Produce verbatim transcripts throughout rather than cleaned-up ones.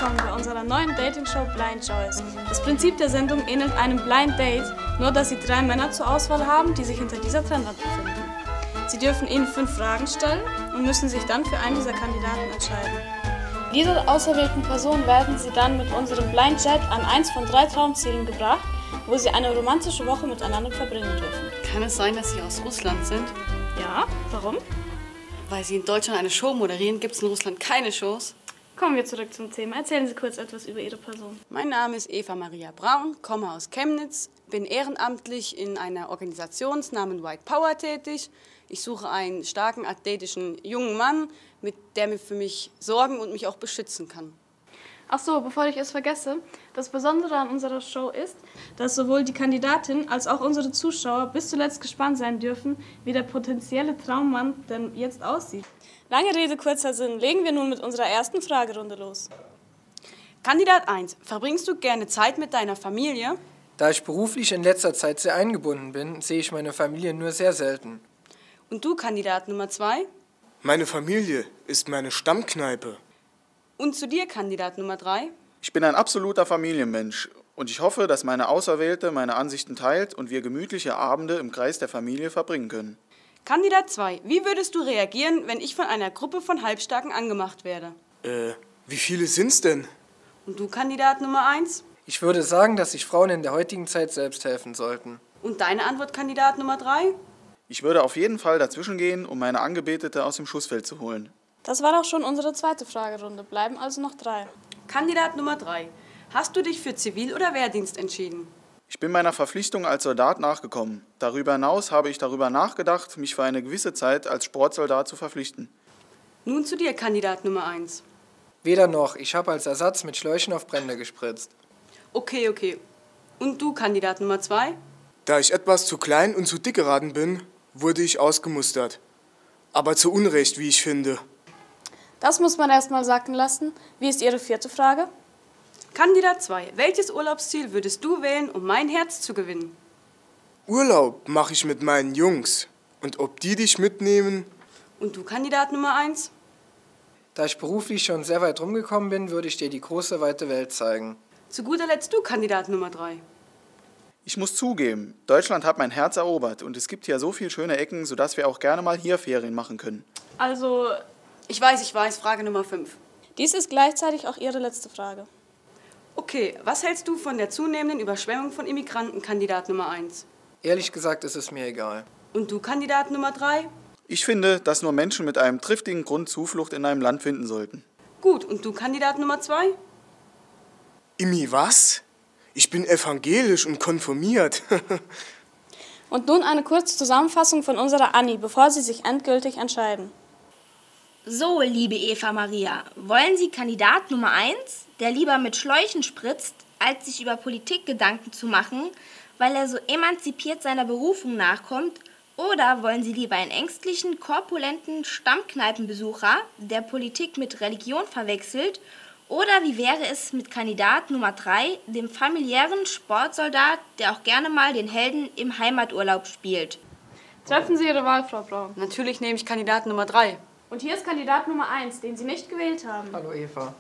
willkommen bei unserer neuen Dating-Show Blind Choice. Das Prinzip der Sendung ähnelt einem Blind Date, nur dass Sie drei Männer zur Auswahl haben, die sich hinter dieser Trennwand befinden. Sie dürfen Ihnen fünf Fragen stellen und müssen sich dann für einen dieser Kandidaten entscheiden. Diese auserwählten Personen werden Sie dann mit unserem Blind Jet an eins von drei Traumzielen gebracht, wo Sie eine romantische Woche miteinander verbringen dürfen. Kann es sein, dass Sie aus Russland sind? Ja, warum? Weil Sie in Deutschland eine Show moderieren, gibt es in Russland keine Shows. Kommen wir zurück zum Thema. Erzählen Sie kurz etwas über Ihre Person. Mein Name ist Eva Maria Braun, komme aus Chemnitz, bin ehrenamtlich in einer Organisation namens White Power tätig. Ich suche einen starken, athletischen jungen Mann, mit der mir für mich sorgen und mich auch beschützen kann. Ach so, bevor ich es vergesse, das Besondere an unserer Show ist, dass sowohl die Kandidatin als auch unsere Zuschauer bis zuletzt gespannt sein dürfen, wie der potenzielle Traummann denn jetzt aussieht. Lange Rede, kurzer Sinn. Legen wir nun mit unserer ersten Fragerunde los. Kandidat eins. Verbringst du gerne Zeit mit deiner Familie? Da ich beruflich in letzter Zeit sehr eingebunden bin, sehe ich meine Familie nur sehr selten. Und du, Kandidat Nummer zwei? Meine Familie ist meine Stammkneipe. Und zu dir, Kandidat Nummer drei? Ich bin ein absoluter Familienmensch und ich hoffe, dass meine Auserwählte meine Ansichten teilt und wir gemütliche Abende im Kreis der Familie verbringen können. Kandidat zwei. Wie würdest du reagieren, wenn ich von einer Gruppe von Halbstarken angemacht werde? Äh, wie viele sind's denn? Und du, Kandidat Nummer eins? Ich würde sagen, dass sich Frauen in der heutigen Zeit selbst helfen sollten. Und deine Antwort, Kandidat Nummer drei? Ich würde auf jeden Fall dazwischengehen, um meine Angebetete aus dem Schussfeld zu holen. Das war auch schon unsere zweite Fragerunde. Bleiben also noch drei. Kandidat Nummer drei. Hast du dich für Zivil- oder Wehrdienst entschieden? Ich bin meiner Verpflichtung als Soldat nachgekommen. Darüber hinaus habe ich darüber nachgedacht, mich für eine gewisse Zeit als Sportsoldat zu verpflichten. Nun zu dir, Kandidat Nummer eins. Weder noch. Ich habe als Ersatz mit Schläuchen auf Brände gespritzt. Okay, okay. Und du, Kandidat Nummer zwei? Da ich etwas zu klein und zu dick geraten bin, wurde ich ausgemustert. Aber zu Unrecht, wie ich finde. Das muss man erst mal sacken lassen. Wie ist Ihre vierte Frage? Kandidat zwei. Welches Urlaubsziel würdest du wählen, um mein Herz zu gewinnen? Urlaub mache ich mit meinen Jungs. Und ob die dich mitnehmen? Und du, Kandidat Nummer eins? Da ich beruflich schon sehr weit rumgekommen bin, würde ich dir die große, weite Welt zeigen. Zu guter Letzt du, Kandidat Nummer drei. Ich muss zugeben, Deutschland hat mein Herz erobert und es gibt hier so viele schöne Ecken, sodass wir auch gerne mal hier Ferien machen können. Also, Ich weiß, ich weiß. Frage Nummer fünf. dies ist gleichzeitig auch Ihre letzte Frage. Okay, was hältst du von der zunehmenden Überschwemmung von Immigranten, Kandidat Nummer eins? Ehrlich gesagt ist es mir egal. Und du, Kandidat Nummer drei? Ich finde, dass nur Menschen mit einem triftigen Grund Zuflucht in einem Land finden sollten. Gut, und du, Kandidat Nummer zwei? Imi, was? Ich bin evangelisch und konfirmiert. Und nun eine kurze Zusammenfassung von unserer Anni, bevor Sie sich endgültig entscheiden. So, liebe Eva Maria, wollen Sie Kandidat Nummer eins, der lieber mit Schläuchen spritzt, als sich über Politik Gedanken zu machen, weil er so emanzipiert seiner Berufung nachkommt, oder wollen Sie lieber einen ängstlichen, korpulenten Stammkneipenbesucher, der Politik mit Religion verwechselt, oder wie wäre es mit Kandidat Nummer drei, dem familiären Sportsoldat, der auch gerne mal den Helden im Heimaturlaub spielt? Treffen Sie Ihre Wahl, Frau Braun. Natürlich nehme ich Kandidat Nummer drei. Und hier ist Kandidat Nummer eins, den Sie nicht gewählt haben. Hallo Eva.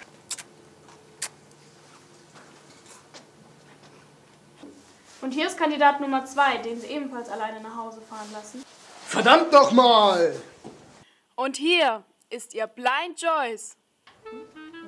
Und hier ist Kandidat Nummer zwei, den Sie ebenfalls alleine nach Hause fahren lassen. Verdammt noch mal! Und hier ist Ihr Blind Choice.